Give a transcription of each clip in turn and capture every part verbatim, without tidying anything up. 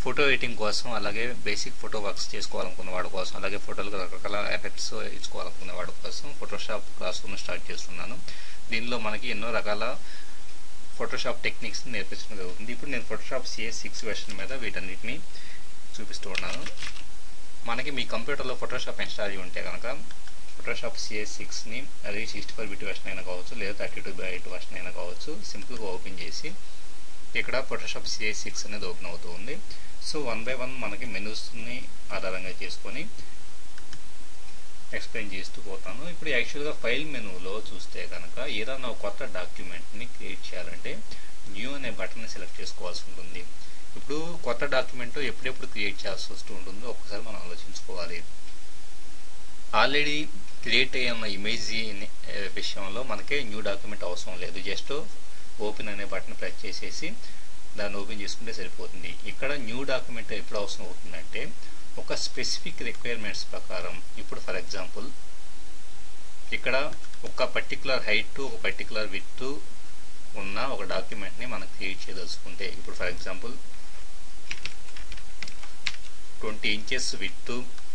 Photo editing కోసం, అలాగే basic photo works చేసుకోవాలనుకున్న వాడి కోసం, అలాగే ఫోటోలకు రకరకాల ఎఫెక్ట్స్ ఇచ్చుకోవాలనుకున్న వాడి కోసం ఫోటోషాప్ క్లాస్ రూమ్ స్టార్ట్ చేస్తున్నాను. దీనిలో మనకి ఎన్నో రకాల ఫోటోషాప్ టెక్నిక్స్ నేర్పించడం జరుగుతుంది. ఇప్పుడు నేను ఫోటోషాప్ సిఎస్ సిక్స్ వెర్షన్ మీద వీటన్నిటిని చూపిస్తూ ఉన్నాను. మనకి మీ కంప్యూటర్లో ఫోటోషాప్ ఇన్స్టాల్ అయ్యి ఉంటే కనుక ఫోటోషాప్ సిఎస్ సిక్స్ని అది సిక్స్టీ ఫోర్ బిట్ వెర్షన్ అయినా కావచ్చు, లేదా thirty two by eight version అయినా కావచ్చు, సింపుల్గా ఓపెన్ చేసి ఇక్కడ ఫోటోషాప్ సిఎస్ సిక్స్ అనేది ఓపెన్ అవుతూ ఉంది. సో వన్ బై వన్ మనకి మెనూస్ని ఆధారంగా చేసుకొని ఎక్స్ప్లెయిన్ చేస్తూ పోతాను. ఇప్పుడు యాక్చువల్గా ఫైల్ మెనూలో చూస్తే కనుక ఏదైనా ఒక కొత్త డాక్యుమెంట్ని క్రియేట్ చేయాలంటే న్యూ అనే బటన్ని సెలెక్ట్ చేసుకోవాల్సి ఉంటుంది. ఇప్పుడు కొత్త డాక్యుమెంట్ ఎప్పుడెప్పుడు క్రియేట్ చేయాల్సి వస్తూ ఉంటుందో ఒకసారి మనం ఆలోచించుకోవాలి. ఆల్రెడీ క్రియేట్ అయిన ఇమేజ్ విషయంలో మనకే న్యూ డాక్యుమెంట్ అవసరం లేదు. జస్ట్ ఓపెన్ అనే బటన్ ప్రెస్ చేసేసి దాన్ని ఓపెన్ చేసుకుంటే సరిపోతుంది. ఇక్కడ న్యూ డాక్యుమెంట్ ఎప్పుడు అవసరం అవుతుందంటే ఒక స్పెసిఫిక్ రిక్వైర్మెంట్స్ ప్రకారం. ఇప్పుడు ఫర్ ఎగ్జాంపుల్ ఇక్కడ ఒక పర్టికులర్ హైట్, ఒక పర్టికులర్ విడ్త్ ఉన్న ఒక డాక్యుమెంట్ని మనం క్రియేట్ చేయదలుచుకుంటే, ఇప్పుడు for example twenty inches width,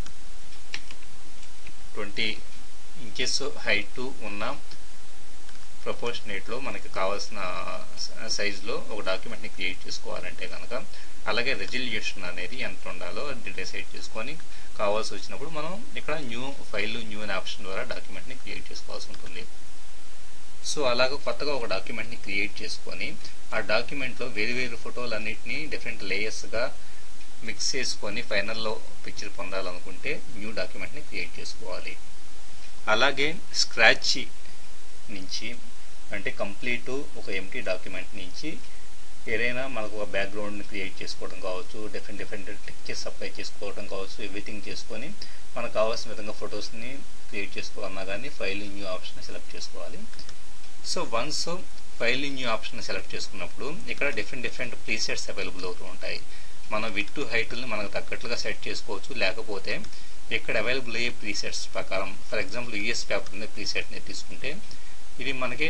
twenty inches height ఉన్న ప్రపోర్షనేట్లో మనకి కావాల్సిన సైజులో ఒక డాక్యుమెంట్ని క్రియేట్ చేసుకోవాలంటే కనుక, అలాగే రెజల్యూషన్ అనేది ఎంత ఉండాలో డిసైడ్ చేసుకొని కావాల్సి వచ్చినప్పుడు మనం ఇక్కడ న్యూ ఫైల్, న్యూ అనే ఆప్షన్ ద్వారా డాక్యుమెంట్ని క్రియేట్ చేసుకోవాల్సి ఉంటుంది. సో అలాగ కొత్తగా ఒక డాక్యుమెంట్ని క్రియేట్ చేసుకొని ఆ డాక్యుమెంట్లో వేరు వేరు ఫోటోలు అన్నింటినీ డిఫరెంట్ లేయర్స్గా మిక్స్ చేసుకొని ఫైనల్లో పిక్చర్ పొందాలనుకుంటే న్యూ డాక్యుమెంట్ని క్రియేట్ చేసుకోవాలి. అలాగే స్క్రాచ్ నుంచి అంటే కంప్లీట్ ఒక ఎంటీ డాక్యుమెంట్ నుంచి ఏదైనా మనకు ఒక బ్యాక్గ్రౌండ్ని క్రియేట్ చేసుకోవడం కావచ్చు, డిఫరెంట్ డిఫరెంట్ టెక్చర్స్ అప్లై చేసుకోవడం కావచ్చు, ఎవ్రీథింగ్ చేసుకొని మనకు కావాల్సిన విధంగా ఫొటోస్ని క్రియేట్ చేసుకోవాలన్నా కానీ ఫైల్ న్యూ ఆప్షన్ సెలెక్ట్ చేసుకోవాలి. So once file new option select చేసుకున్నప్పుడు ఇక్కడ డిఫరెంట్ డిఫరెంట్ ప్రీసెట్స్ అవైలబుల్ అవుతూ ఉంటాయి. మనం విడ్త్ హైట్ని మనకు తగ్గట్లుగా సెట్ చేసుకోవచ్చు. లేకపోతే ఇక్కడ అవైలబుల్ అయ్యే ప్రీసెట్స్ ప్రకారం, ఫర్ ఎగ్జాంపుల్ యూఎస్ పేపర్ అనే ప్రీసెట్ని తీసుకుంటే ఇది మనకి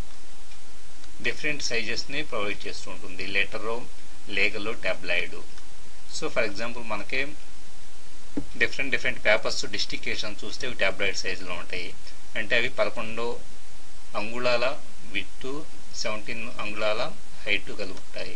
డిఫరెంట్ సైజెస్ని ప్రొవైడ్ చేస్తూ ఉంటుంది. Letter, legal, tabloid. So for example మనకి డిఫరెంట్ డిఫరెంట్ పేపర్స్ డిస్టికేషన్ చూస్తే ఇవి ట్యాబ్లాయిడ్ సైజులో ఉంటాయి. అంటే అవి పదకొండు అంగుళాల విడ్త్, సెవెంటీన్ అంగుళాల హైట్ కలిగి ఉంటాయి.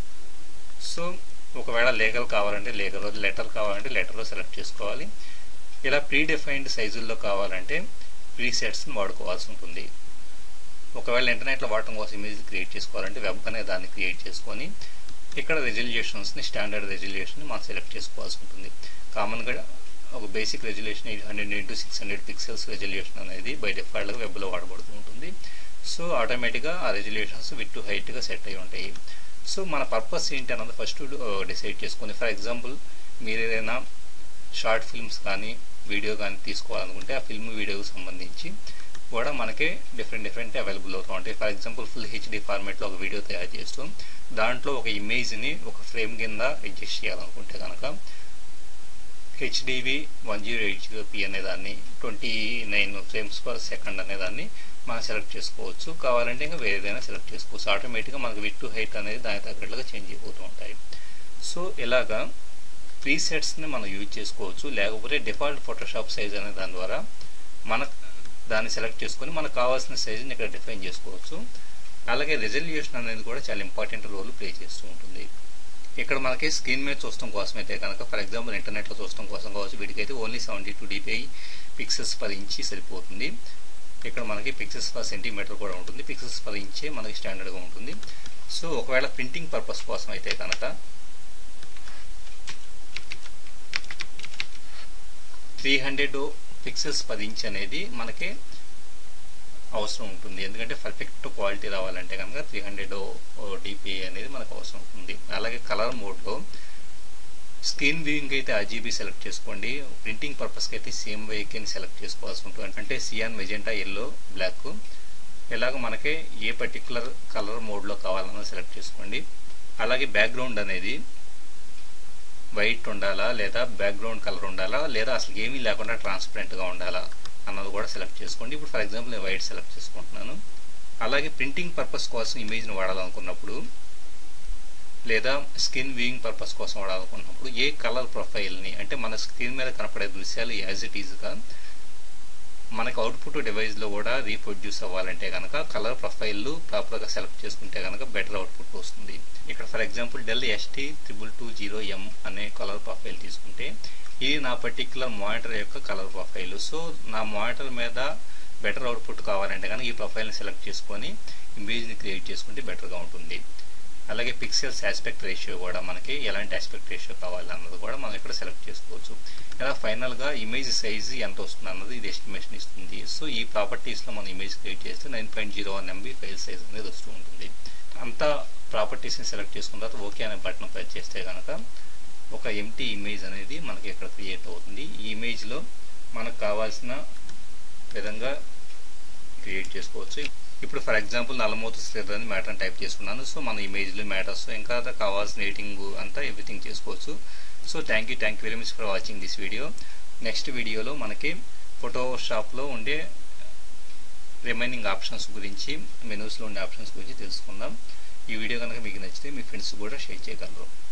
సో ఒకవేళ లేగల్ కావాలంటే లేగల్, లెటర్ కావాలంటే లెటర్ సెలెక్ట్ చేసుకోవాలి. ఇలా ప్రీ డిఫైన్డ్ సైజుల్లో కావాలంటే ప్రీసెట్స్ని వాడుకోవాల్సి ఉంటుంది. ఒకవేళ ఇంటర్నెట్లో వాడటం కోసం ఇమేజ్ క్రియేట్ చేసుకోవాలంటే వెబ్ అనే దాన్ని క్రియేట్ చేసుకొని ఇక్కడ రెజల్యూషన్స్ని, స్టాండర్డ్ రెజల్యూషన్ని మనం సెలెక్ట్ చేసుకోవాల్సి ఉంటుంది. కామన్గా ఒక basic resolution eight hundred into six hundred pixels resolution అనేది బై డిఫాల్ట్గా వెబ్లో వాడబడుతూ ఉంటుంది. సో ఆటోమేటిక్గా ఆ రెజల్యూషన్స్ విత్ హైట్గా సెట్ అయి ఉంటాయి. సో మన పర్పస్ ఏంటి అన్నది ఫస్ట్ డిసైడ్ చేసుకుని, ఫర్ ఎగ్జాంపుల్ మీరు ఏదైనా షార్ట్ ఫిల్మ్స్ కానీ వీడియో కానీ తీసుకోవాలనుకుంటే ఆ ఫిల్మ్ వీడియోకి సంబంధించి కూడా మనకి డిఫరెంట్ డిఫరెంట్ అవైలబుల్ అవుతూ ఉంటాయి. ఫర్ ఎగ్జాంపుల్ ఫుల్ హెచ్డి ఫార్మేట్లో ఒక వీడియో తయారు చేస్తూ దాంట్లో ఒక ఇమేజ్ని ఒక ఫ్రేమ్ కింద అడ్జస్ట్ చేయాలనుకుంటే కనుక HDV one zero eight zero P అనేదాన్ని, twenty nine frames per second అనేదాన్ని మనం సెలెక్ట్ చేసుకోవచ్చు. కావాలంటే ఇంకా వేరేదైనా సెలెక్ట్ చేసుకోవచ్చు. ఆటోమేటిక్గా మనకు విత్ టు హైట్ అనేది దానికి తగ్గట్లుగా చేంజ్ అయిపోతూ ఉంటాయి. సో ఇలాగా ప్రీసెట్స్ని మనం యూజ్ చేసుకోవచ్చు. లేకపోతే డిఫాల్ట్ ఫోటోషాప్ సైజ్ అనే దాని ద్వారా మన దాన్ని సెలెక్ట్ చేసుకొని మనకు కావాల్సిన సైజుని ఇక్కడ డిఫైన్ చేసుకోవచ్చు. అలాగే రెజల్యూషన్ అనేది కూడా చాలా ఇంపార్టెంట్ రోల్ ప్లే చేస్తూ ఉంటుంది. ఇక్కడ మనకి స్క్రీన్ మీద చూడటం కోసం అయితే కనుక, ఫర్ ఎగ్జాంపుల్ ఇంటర్నెట్లో చూడటం కోసం కావచ్చు, వీటికైతే only seventy two DPI pixels per ఇంచి సరిపోతుంది. ఇక్కడ మనకి పిక్సెల్స్ పర్ సెంటీమీటర్ కూడా ఉంటుంది. పిక్సెల్స్ పర్ ఇంచే మనకి స్టాండర్డ్గా ఉంటుంది. సో ఒకవేళ ప్రింటింగ్ పర్పస్ కోసం అయితే కనుక three hundred pixels per inch అనేది మనకి అవసరం ఉంటుంది. ఎందుకంటే పర్ఫెక్ట్ క్వాలిటీ రావాలంటే కనుక త్రీ హండ్రెడ్ డిపిఐ అనేది మనకు అవసరం ఉంటుంది. అలాగే కలర్ మోడ్లో స్క్రీన్ వ్యూయింగ్ అయితే ఆర్జీబీ సెలెక్ట్ చేసుకోండి. ప్రింటింగ్ పర్పస్కి అయితే సేమ్ వైకేని సెలెక్ట్ చేసుకోవాల్సి ఉంటుంది. అంటే సియాన్, మెజెంటా, ఎల్లో, బ్లాక్ ఇలాగ మనకి ఏ పర్టికులర్ కలర్ మోడ్లో కావాలన్నా సెలెక్ట్ చేసుకోండి. అలాగే బ్యాక్గ్రౌండ్ అనేది వైట్ ఉండాలా, లేదా బ్యాక్గ్రౌండ్ కలర్ ఉండాలా, లేదా అసలు ఏమీ లేకుండా ట్రాన్స్పరెంట్గా ఉండాలా అన్నది కూడా సెలెక్ట్ చేసుకోండి. ఇప్పుడు ఫర్ ఎగ్జాంపుల్ నేను వైట్ సెలెక్ట్ చేసుకుంటున్నాను. అలాగే ప్రింటింగ్ పర్పస్ కోసం ఇమేజ్ని వాడాలనుకున్నప్పుడు లేదా స్క్రీన్ వ్యూయింగ్ పర్పస్ కోసం వాడాలనుకున్నప్పుడు ఏ కలర్ ప్రొఫైల్ని అంటే మన స్క్రీన్ మీద కనపడే దృశ్యాలు యాజ్ ఇట్ ఈజ్గా మనకు అవుట్పుట్ డివైస్లో కూడా రీప్రొడ్యూస్ అవ్వాలంటే కనుక కలర్ ప్రొఫైల్లు ప్రాపర్గా సెలెక్ట్ చేసుకుంటే కనుక బెటర్ అవుట్పుట్ వస్తుంది. ఇక్కడ for example Dell ST triple two zero M అనే కలర్ ప్రొఫైల్ తీసుకుంటే ఇది నా పర్టిక్యులర్ మానిటర్ యొక్క కలర్ ప్రొఫైల్. సో నా మానిటర్ మీద బెటర్ అవుట్పుట్ కావాలంటే కనుక ఈ ప్రొఫైల్ని సెలెక్ట్ చేసుకొని ఇమేజ్ని క్రియేట్ చేసుకుంటే బెటర్గా ఉంటుంది. అలాగే పిక్సెల్స్ ఆస్పెక్ట్ రేషియో కూడా మనకి ఎలాంటి ఆస్పెక్ట్ రేషియో కావాలి అన్నది కూడా మనం ఇక్కడ సెలెక్ట్ చేసుకోవచ్చు. ఇలా ఫైనల్గా ఇమేజ్ సైజు ఎంత వస్తుంది అన్నది ఇది ఎస్టిమేషన్ ఇస్తుంది. సో ఈ ప్రాపర్టీస్లో మనం ఇమేజ్ క్రియేట్ చేస్తే nine point zero one MB file size అనేది వస్తూ ఉంటుంది. అంతా ప్రాపర్టీస్ని సెలెక్ట్ చేసుకున్న తర్వాత ఓకే అనే బటన్ ప్రెస్ చేస్తే కనుక ఒక ఎంటీ ఇమేజ్ అనేది మనకి ఇక్కడ క్రియేట్ అవుతుంది. ఈ ఇమేజ్లో మనకు కావాల్సిన విధంగా క్రియేట్ చేసుకోవచ్చు. ఇప్పుడు ఫర్ ఎగ్జాంపుల్ నల్లమూత శ్రీధర్ అని మ్యాటర్ టైప్ చేసుకున్నాను. సో మన ఇమేజ్లు మ్యాటర్స్ ఇంకా కావాల్సిన ఎడిటింగ్ అంతా ఎవ్రీథింగ్ చేసుకోవచ్చు. So thank you thank you very much for watching this video. Next వీడియోలో మనకి ఫోటోషాప్లో ఉండే రిమైనింగ్ ఆప్షన్స్ గురించి, మెనూస్లో ఉండే ఆప్షన్స్ గురించి తెలుసుకుందాం. ఈ వీడియో కనుక మీకు నచ్చితే మీ ఫ్రెండ్స్ కూడా షేర్ చేయగలరు.